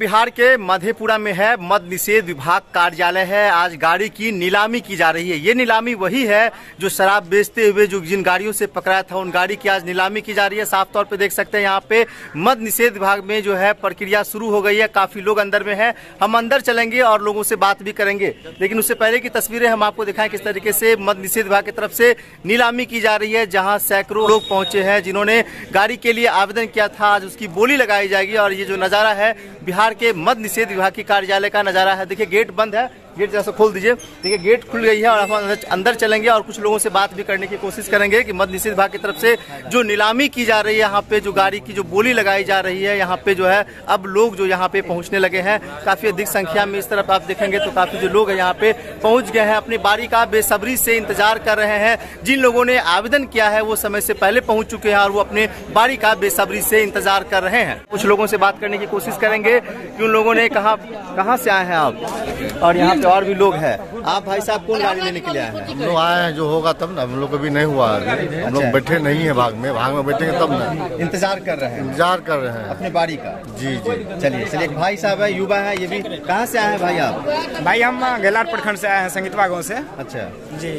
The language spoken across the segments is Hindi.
बिहार के मधेपुरा में है मद निषेध विभाग कार्यालय है। आज गाड़ी की नीलामी की जा रही है। ये नीलामी वही है जो शराब बेचते हुए जो जिन गाड़ियों से पकड़ा था उन गाड़ी की आज नीलामी की जा रही है। साफ तौर पे देख सकते हैं यहाँ पे मद निषेध विभाग में जो है प्रक्रिया शुरू हो गई है। काफी लोग अंदर में है। हम अंदर चलेंगे और लोगों से बात भी करेंगे, लेकिन उससे पहले की तस्वीरें हम आपको दिखाएं किस तरीके से मद निषेध विभाग की तरफ से नीलामी की जा रही है, जहाँ सैकड़ों लोग पहुंचे हैं जिन्होंने गाड़ी के लिए आवेदन किया था। आज उसकी बोली लगाई जाएगी और ये जो नजारा है बिहार के मद निषेध विभाग की कार्यालय का नजारा है। देखिए गेट बंद है, गेट जैसा खोल दीजिए। देखिए गेट खुल गई है और हम अंदर चलेंगे और कुछ लोगों से बात भी करने की कोशिश करेंगे कि मद निषेध विभाग की तरफ से जो नीलामी की जा रही है, यहाँ पे जो गाड़ी की जो बोली लगाई जा रही है, यहाँ पे जो है अब लोग जो यहाँ पे पहुँचने लगे हैं काफी अधिक संख्या में। इस तरफ आप देखेंगे तो काफी जो लोग हैं यहाँ पे पहुँच गए हैं, अपनी बारी का बेसब्री से इंतजार कर रहे हैं। जिन लोगों ने आवेदन किया है वो समय से पहले पहुँच चुके हैं और वो अपने बारी का बेसब्री से इंतजार कर रहे हैं। कुछ लोगों से बात करने की कोशिश करेंगे कि उन लोगों ने कहाँ से आए हैं आप, और यहाँ पे और भी लोग हैं। आप भाई साहब कौन गाड़ी लेने के लिए आए हैं? हम लोग आए हैं, जो होगा तब ना। हम लोग कभी नहीं हुआ है, हम लोग बैठे नहीं है भाग में बैठेंगे तब ना। इंतजार कर रहे हैं अपने बारी का। जी। चलिए भाई साहब है, युवा है, ये भी कहाँ से आए हैं भाई आप? भाई हम गेलार प्रखंड से आए हैं, संगीतवा गाँव से। अच्छा जी।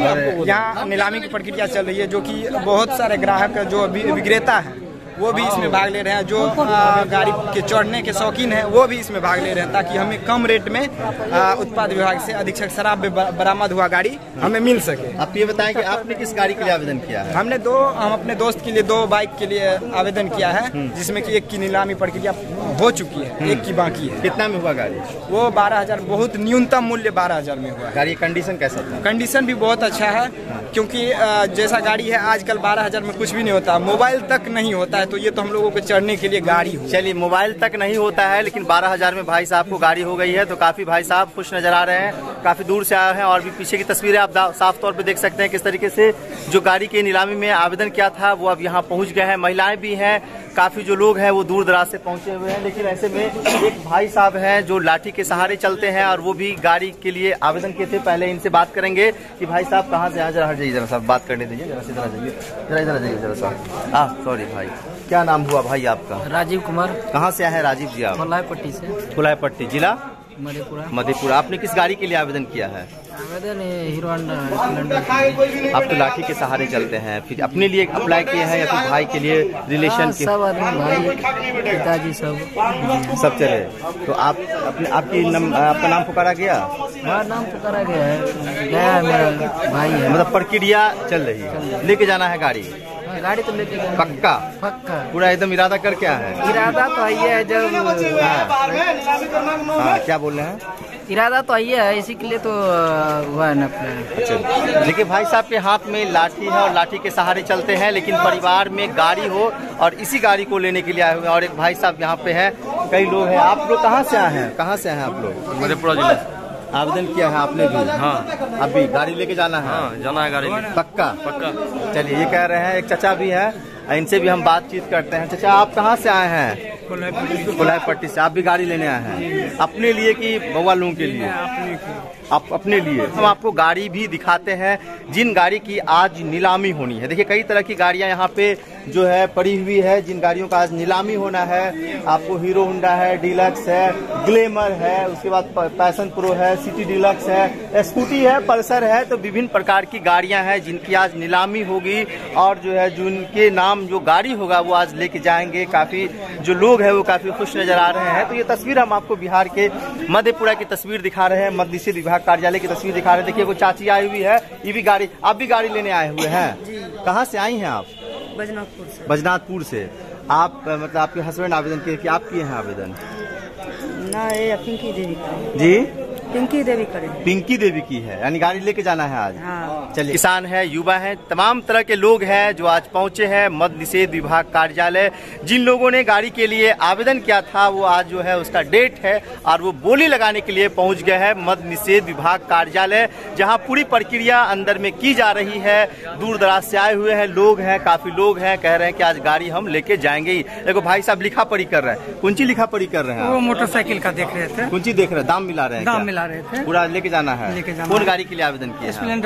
यहाँ नीलामी की प्रक्रिया चल रही है, जो कि बहुत सारे ग्राहक जो विक्रेता है वो भी इसमें भाग ले रहे हैं। जो गाड़ी के चढ़ने के शौकीन हैं वो भी इसमें भाग ले रहे हैं, ताकि हमें कम रेट में उत्पाद विभाग से अधीक्षक शराब में बरामद हुआ गाड़ी हमें मिल सके। आप ये बताएं कि आपने किस गाड़ी के लिए आवेदन किया है? हम अपने दोस्त के लिए 2 बाइक के लिए आवेदन किया है, जिसमें कि एक की नीलामी प्रक्रिया हो चुकी है, एक की बाकी है। कितना में हुआ गाड़ी? वो 12,000, बहुत न्यूनतम मूल्य 12,000 में हुआ। गाड़ी कंडीशन कैसा था? कंडीशन भी बहुत अच्छा है, क्योंकि जैसा गाड़ी है आजकल 12,000 में कुछ भी नहीं होता, मोबाइल तक नहीं होता है, तो ये तो हम लोगों को चढ़ने के लिए गाड़ी हो। चलिए मोबाइल तक नहीं होता है, लेकिन 12,000 में भाई साहब को गाड़ी हो गई है, तो काफी भाई साहब खुश नजर आ रहे हैं। काफी दूर से आए हैं और भी पीछे की तस्वीरें आप साफ तौर पे देख सकते हैं किस तरीके से जो गाड़ी की नीलामी में आवेदन किया था वो अब यहाँ पहुँच गए हैं। महिलाएं भी हैं, काफी जो लोग हैं वो दूर दराज से पहुंचे हुए हैं, लेकिन ऐसे में एक भाई साहब हैं जो लाठी के सहारे चलते हैं और वो भी गाड़ी के लिए आवेदन किए थे। पहले इनसे बात करेंगे कि भाई साहब कहाँ से आए, जरा हट जाइए, जरा साहब बात करने दीजिए, जरा इधर जाइए जरा साहब। सॉरी भाई, क्या नाम हुआ भाई आपका? राजीव कुमार। कहाँ से आए हैं राजीव जी आप? फुलाईपट्टी से। फुलाईपट्टी, जिला मधेपुरा। आपने किस गाड़ी के लिए आवेदन किया है? आवेदन हीरो होंडा स्प्लेंडर। आप तो लाठी के सहारे चलते हैं, फिर अपने लिए अप्लाई किए हैं या फिर भाई के लिए रिलेशन के? सब आदमी, भाई पिताजी सब चले। तो आप आपका नाम पुकारा गया? हमारा नाम पुकारा गया है, गया मेरा भाई है। मतलब प्रक्रिया चल रही है, लेके जाना है गाड़ी? गाड़ी तो लेके जाना। पक्का पूरा एकदम इरादा करके आया है? इरादा तो है, जब क्या बोल रहे हैं? इरादा तो ये है, इसी के लिए तो हुआ है ना प्लान। अच्छा, देखिए भाई साहब के हाथ में लाठी है और लाठी के सहारे चलते हैं, लेकिन परिवार में गाड़ी हो और इसी गाड़ी को लेने के लिए आए हुए हैं। और एक भाई साहब यहाँ पे हैं, कई लोग हैं। आप लोग कहाँ से आए हैं? आप लोग? मधेपुरा जिला। आवेदन किया है आपने भी? हाँ। अभी गाड़ी लेके जाना है? हाँ, जाना है गाड़ी में। पक्का। चलिए, ये कह रहे हैं, एक चाचा भी है, इनसे भी हम बातचीत करते हैं। चाचा आप कहाँ से आए हैं? फुलाईपट्टी से। आप भी गाड़ी लेने आए हैं अपने लिए कि बउआ लोगों के लिए? आप अपने लिए। हम आपको गाड़ी भी दिखाते हैं जिन गाड़ी की आज नीलामी होनी है। देखिए कई तरह की गाड़ियां यहाँ पे जो है पड़ी हुई है, जिन गाड़ियों का आज नीलामी होना है। आपको हीरो होंडा है, डीलक्स है, ग्लैमर है, उसके बाद पैशन प्रो है, सिटी डीलक्स है, स्कूटी है, पल्सर है। तो विभिन्न प्रकार की गाड़ियां हैं जिनकी आज नीलामी होगी और जो है जिनके नाम जो गाड़ी होगा वो आज लेके जाएंगे। काफी जो लोग हैं वो काफी खुश नजर आ रहे हैं। तो ये तस्वीर हम आपको बिहार के मधेपुरा की तस्वीर दिखा रहे हैं, मद निषेध विभाग कार्यालय की तस्वीर दिखा रहे हैं। देखिए वो चाची आई हुई है, ये भी गाड़ी, आप भी गाड़ी लेने आए हुए हैं? कहाँ से आई हैं आप? बजनाथपुर से। आप मतलब आपके हस्बैंड आवेदन किए कि आप किए हैं आवेदन? ना, ये पिंकी देवी का जी। पिंकी देवी की है, यानी गाड़ी लेके जाना है आज। हाँ। चलिए, किसान है, युवा है, तमाम तरह के लोग हैं जो आज पहुंचे हैं मद निषेध विभाग कार्यालय। जिन लोगों ने गाड़ी के लिए आवेदन किया था वो आज जो है उसका डेट है और वो बोली लगाने के लिए पहुंच गए हैं मद निषेध विभाग कार्यालय, जहां पूरी प्रक्रिया अंदर में की जा रही है। दूर दराज से आए हुए हैं लोग हैं, काफी लोग हैं, कह रहे हैं कि आज गाड़ी हम लेके जाएंगे ही। देखो भाई साहब लिखा पढ़ी कर रहे हैं। कौन सी लिखा पढ़ी कर रहे हैं? वो मोटरसाइकिल का देख रहे थे। कौन सी देख रहे हैं? दाम मिला रहे हैं? दाम मिला रहे थे। पूरा लेके जाना है? कौन गाड़ी के लिए आवेदन किया? स्प्लेंडर प्रो का।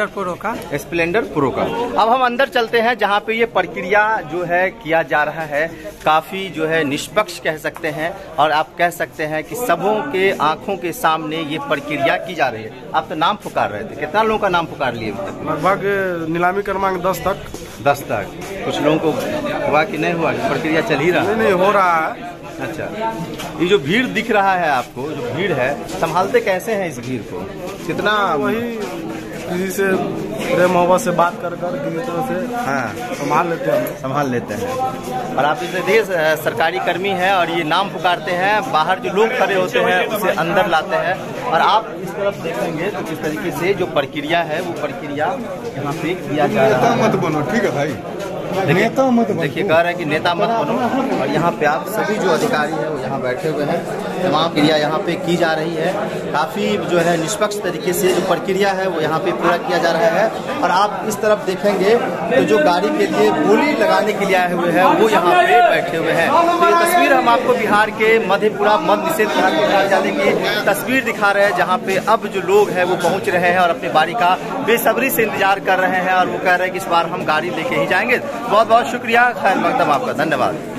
का। स्प्लेंडर प्रो का। अब हम अंदर चलते हैं जहां पे ये प्रक्रिया जो है किया जा रहा है, काफी जो है निष्पक्ष कह सकते हैं, और आप कह सकते हैं कि सबों के आंखों के सामने ये प्रक्रिया की जा रही है। आप तो नाम पुकार रहे थे, कितना लोगों का नाम पुकार लिए अभी तक? लगभग नीलामी क्रमांक 10 तक। 10 तक। कुछ लोगों को हुआ कि नहीं हुआ, प्रक्रिया चल ही रहा है? नहीं हो रहा है। अच्छा, ये जो भीड़ दिख रहा है आपको, जो भीड़ है, संभालते कैसे हैं इस भीड़ को? कितना वही किसी से प्रेम मोहब्बत से बात कर किसी तरह से हाँ संभाल लेते हैं। और आप इसे देखिए, सरकारी कर्मी है और ये नाम पुकारते हैं, बाहर जो लोग खड़े होते हैं उसे अंदर लाते हैं। और आप इस तरफ देखेंगे तो किस तरीके से जो प्रक्रिया है वो प्रक्रिया यहाँ पे किया जा रहा है। मत बनो, ठीक है भाई, नेता मत बनो। देखिए, कह रहे हैं कि नेता मत बनो। और यहाँ पे आप सभी जो अधिकारी हैं वो यहाँ बैठे हुए हैं, तमाम क्रिया यहाँ पे की जा रही है। काफी जो है निष्पक्ष तरीके से जो प्रक्रिया है वो यहाँ पे पूरा किया जा रहा है। और आप इस तरफ देखेंगे तो जो गाड़ी के लिए बोली लगाने के लिए आए हुए हैं वो यहाँ पे बैठे हुए हैं। तो ये तस्वीर हम आपको बिहार के मधेपुरा मद्य निषेध कार्यालय की तस्वीर दिखा रहे हैं, जहाँ पे अब जो लोग हैं वो पहुँच रहे हैं और अपनी बारी का बेसब्री से इंतजार कर रहे हैं। और वो कह रहे हैं कि इस बार हम गाड़ी लेके ही जाएंगे। बहुत बहुत शुक्रिया, खैर मकदम आपका, धन्यवाद।